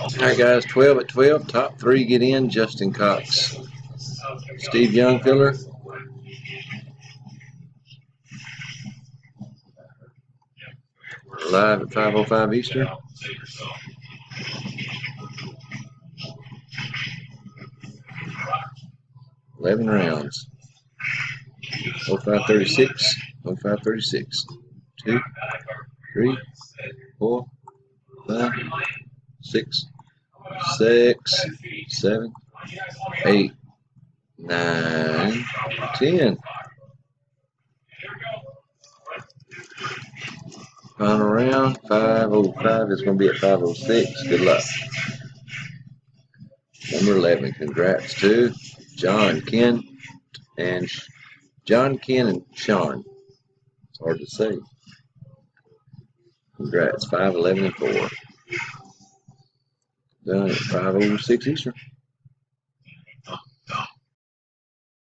Alright guys, 12 at 12, top 3 get in. Justin Cox, Steve Youngfiller, live at 5:05 Eastern. $11 rounds. 0536, 0536. 2, 3, 4, 5, 6, 7, 8, 9, 10. Final round, 5:05 is going to be at 5:06. Good luck. Number 11, congrats to John, Ken, and Sean. It's hard to say. Congrats, 5, 11, and 4. Done at 5:06 Eastern.